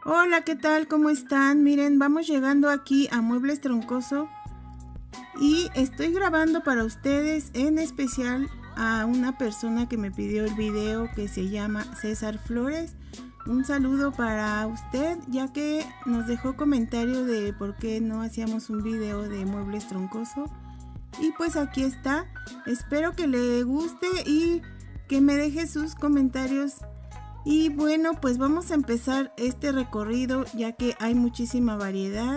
Hola, ¿qué tal? ¿Cómo están? Miren, vamos llegando aquí a Muebles Troncoso y estoy grabando para ustedes, en especial a una persona que me pidió el video, que se llama César Flores. Un saludo para usted, ya que nos dejó comentario de por qué no hacíamos un video de Muebles Troncoso. Y pues aquí está. Espero que le guste y que me deje sus comentarios. Y bueno, pues vamos a empezar este recorrido, ya que hay muchísima variedad.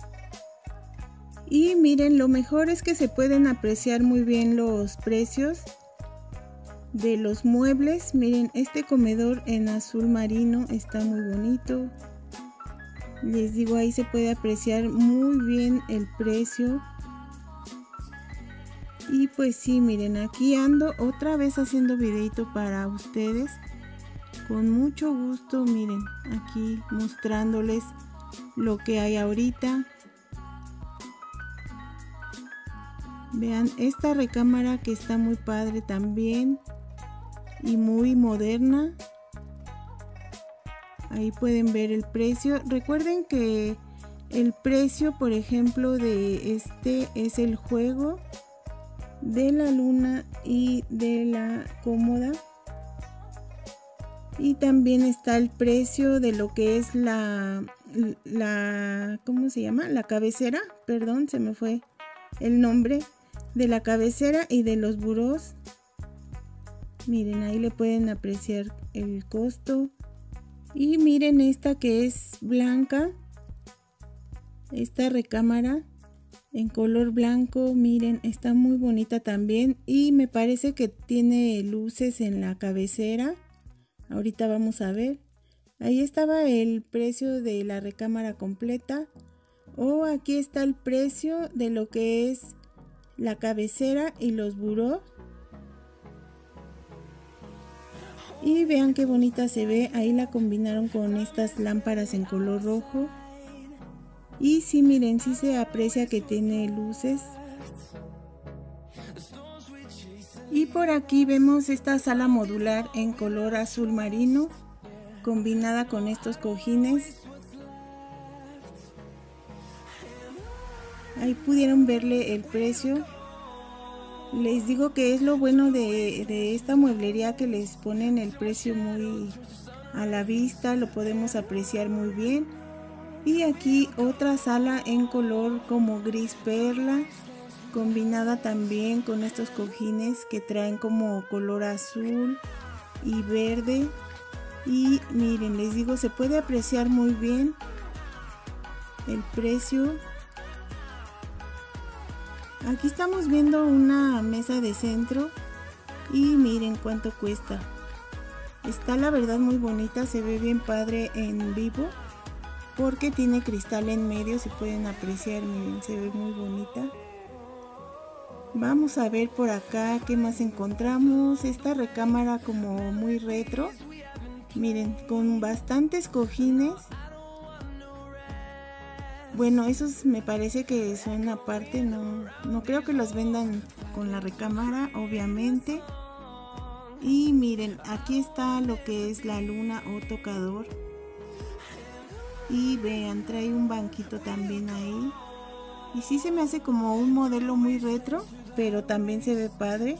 Y miren, lo mejor es que se pueden apreciar muy bien los precios de los muebles. Miren, este comedor en azul marino está muy bonito. Les digo, ahí se puede apreciar muy bien el precio. Y pues sí, miren, aquí ando otra vez haciendo videito para ustedes. Con mucho gusto, miren, aquí mostrándoles lo que hay ahorita. Vean esta recámara que está muy padre también y muy moderna. Ahí pueden ver el precio. Recuerden que el precio, por ejemplo, de este es el juego de la luna y de la cómoda. Y también está el precio de lo que es ¿cómo se llama? La cabecera, perdón, se me fue el nombre de la cabecera y de los burós. Miren, ahí le pueden apreciar el costo. Y miren esta que es blanca, esta recámara en color blanco, miren, está muy bonita también y me parece que tiene luces en la cabecera. Ahorita vamos a ver. Ahí estaba el precio de la recámara completa. O aquí está el precio de lo que es la cabecera y los burós. Y vean qué bonita se ve. Ahí la combinaron con estas lámparas en color rojo. Y sí, miren, sí se aprecia que tiene luces. Y por aquí vemos esta sala modular en color azul marino, combinada con estos cojines. Ahí pudieron verle el precio. Les digo que es lo bueno de esta mueblería, que les ponen el precio muy a la vista, lo podemos apreciar muy bien. Y aquí otra sala en color como gris perla, combinada también con estos cojines que traen como color azul y verde. Y miren, les digo, se puede apreciar muy bien el precio. Aquí estamos viendo una mesa de centro y miren cuánto cuesta. Está la verdad muy bonita, se ve bien padre en vivo porque tiene cristal en medio, se pueden apreciar, miren, se ve muy bonita. Vamos a ver por acá qué más encontramos. Esta recámara como muy retro, miren, con bastantes cojines. Bueno, esos me parece que son aparte, no creo que los vendan con la recámara, obviamente. Y miren, aquí está lo que es la luna o tocador. Y vean, trae un banquito también ahí. Y sí se me hace como un modelo muy retro, pero también se ve padre.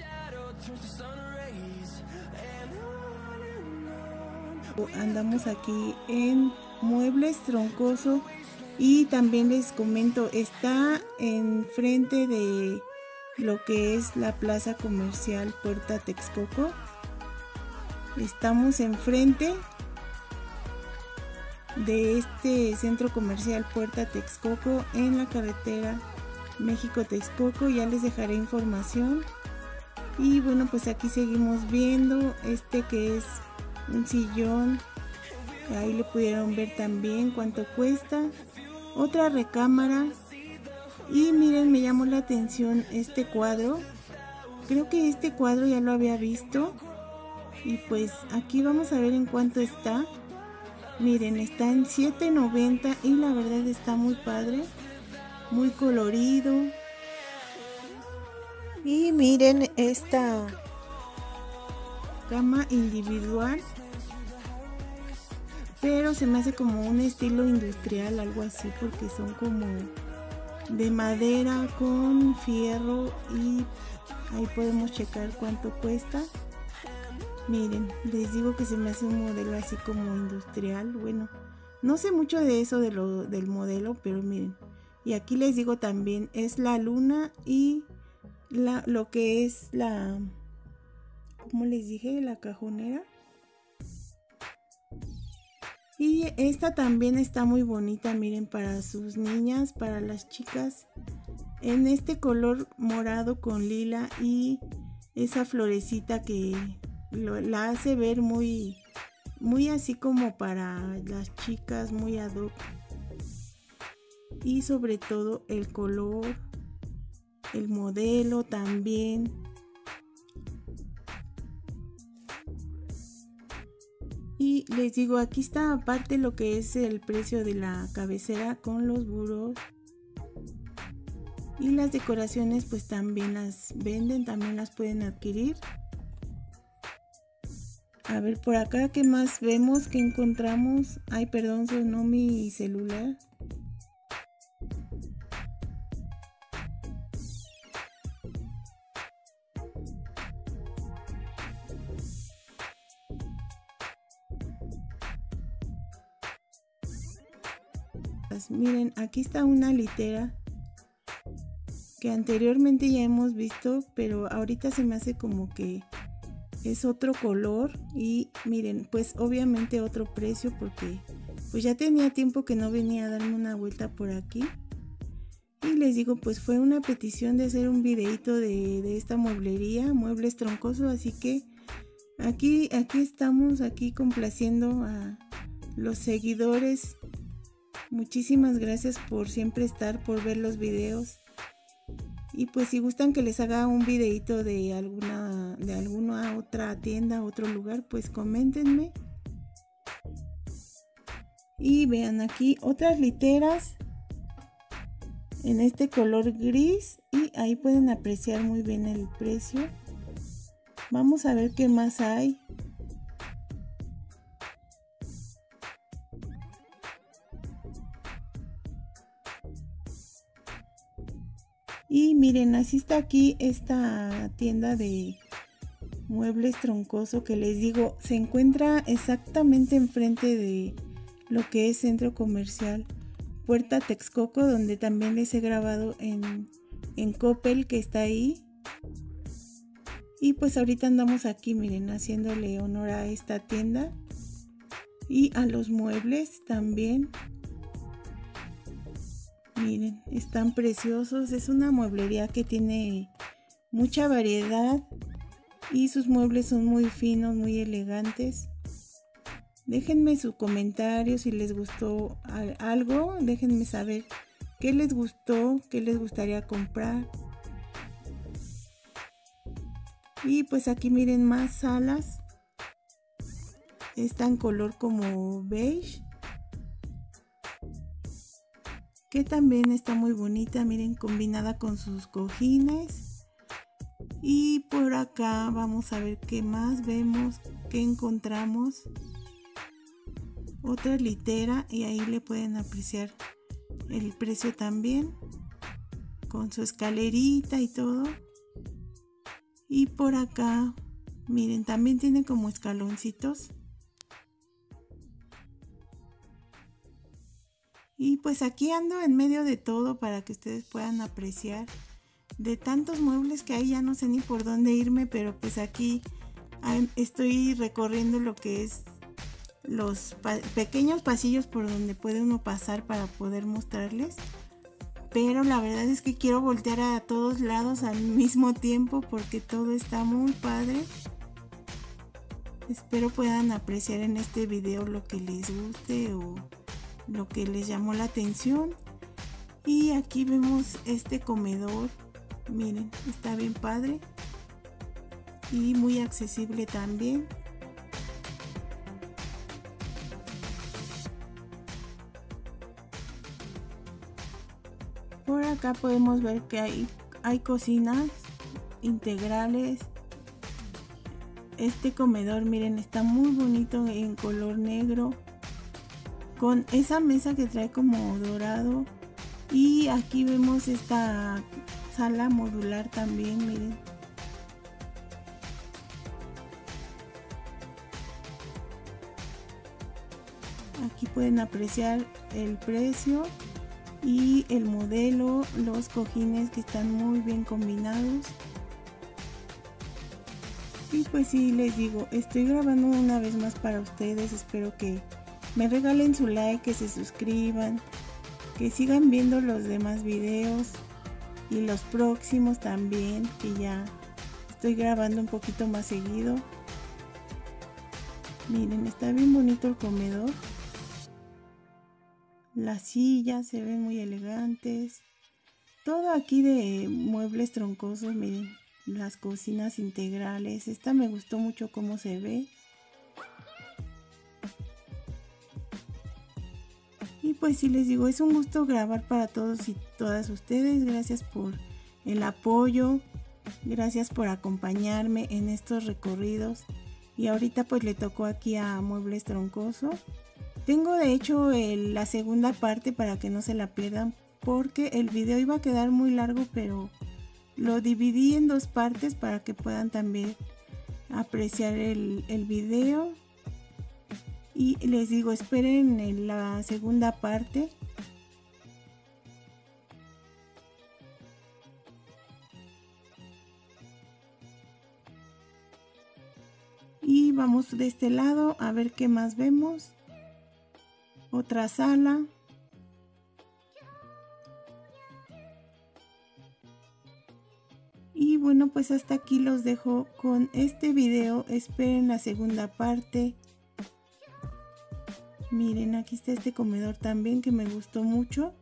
Andamos aquí en Muebles Troncoso. Y también les comento, está enfrente de lo que es la plaza comercial Puerta Texcoco. Estamos enfrente de este centro comercial Puerta Texcoco en la carretera México-Texcoco. Ya les dejaré información. Y bueno, pues aquí seguimos viendo este que es un sillón. Ahí le pudieron ver también cuánto cuesta. Otra recámara. Y miren, me llamó la atención este cuadro. Creo que este cuadro ya lo había visto. Y pues aquí vamos a ver en cuánto está. Miren, está en $7.90 y la verdad está muy padre, muy colorido. Y miren esta cama individual pero se me hace como un estilo industrial, algo así, porque son como de madera con fierro y ahí podemos checar cuánto cuesta. Miren, les digo que se me hace un modelo así como industrial. Bueno, no sé mucho de eso del modelo, pero miren. Y aquí les digo también, es la luna y lo que es la, ¿cómo les dije? La cajonera. Y esta también está muy bonita, miren, para sus niñas, para las chicas. En este color morado con lila y esa florecita que la hace ver muy así como para las chicas, muy ad hoc. Y sobre todo el color, el modelo también. Y les digo, aquí está aparte lo que es el precio de la cabecera con los burós. Y las decoraciones pues también las venden, también las pueden adquirir. A ver, por acá, ¿qué más vemos? ¿Qué encontramos? Ay, perdón, sonó mi celular. Pues miren, aquí está una litera que anteriormente ya hemos visto, pero ahorita se me hace como que es otro color. Y miren, pues obviamente otro precio, porque pues ya tenía tiempo que no venía a darme una vuelta por aquí. Y les digo, pues fue una petición de hacer un videito de esta mueblería, Muebles Troncoso, así que aquí estamos, aquí complaciendo a los seguidores. Muchísimas gracias por siempre estar, por ver los videos. Y pues si gustan que les haga un videito de alguna otra tienda, otro lugar, pues coméntenme. Y vean aquí otras literas en este color gris, y ahí pueden apreciar muy bien el precio. Vamos a ver qué más hay. Y miren, así está aquí esta tienda de Muebles Troncoso, que les digo, se encuentra exactamente enfrente de lo que es Centro Comercial Puerta Texcoco, donde también les he grabado en Coppel, que está ahí. Y pues ahorita andamos aquí, miren, haciéndole honor a esta tienda y a los muebles también. Miren, están preciosos. Es una mueblería que tiene mucha variedad y sus muebles son muy finos, muy elegantes. Déjenme su comentario si les gustó algo. Déjenme saber qué les gustó, qué les gustaría comprar. Y pues aquí miren más salas. Está en color como beige, que también está muy bonita, miren, combinada con sus cojines. Y por acá vamos a ver qué más vemos, qué encontramos. Otra litera, y ahí le pueden apreciar el precio también, con su escalerita y todo. Y por acá, miren, también tiene como escaloncitos. Y pues aquí ando en medio de todo para que ustedes puedan apreciar. De tantos muebles que hay, ya no sé ni por dónde irme, pero pues aquí estoy recorriendo lo que es los pequeños pasillos por donde puede uno pasar para poder mostrarles. Pero la verdad es que quiero voltear a todos lados al mismo tiempo porque todo está muy padre. Espero puedan apreciar en este video lo que les guste o lo que les llamó la atención. Y aquí vemos este comedor, miren, está bien padre y muy accesible también. Por acá podemos ver que hay cocinas integrales. Este comedor, miren, está muy bonito en color negro. con esa mesa que trae como dorado. Y aquí vemos esta sala modular también, miren. Aquí pueden apreciar el precio y el modelo, los cojines que están muy bien combinados. Y pues sí, les digo, estoy grabando una vez más para ustedes. Espero que me regalen su like, que se suscriban, que sigan viendo los demás videos y los próximos también, que ya estoy grabando un poquito más seguido. Miren, está bien bonito el comedor. Las sillas se ven muy elegantes. Todo aquí de muebles troncosos, miren. Las cocinas integrales. Esta me gustó mucho cómo se ve. Y pues sí, les digo, es un gusto grabar para todos y todas ustedes. Gracias por el apoyo. Gracias por acompañarme en estos recorridos. Y ahorita pues le tocó aquí a Muebles Troncoso. Tengo de hecho la segunda parte para que no se la pierdan, porque el video iba a quedar muy largo, pero lo dividí en dos partes para que puedan también apreciar el video. Y les digo, esperen en la segunda parte. Y vamos de este lado a ver qué más vemos. Otra sala. Y bueno, pues hasta aquí los dejo con este video. Esperen la segunda parte. Miren, aquí está este comedor también que me gustó mucho.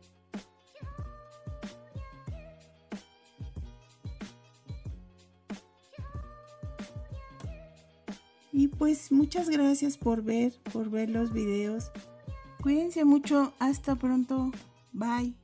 Y pues muchas gracias por ver los videos. Cuídense mucho. Hasta pronto. Bye.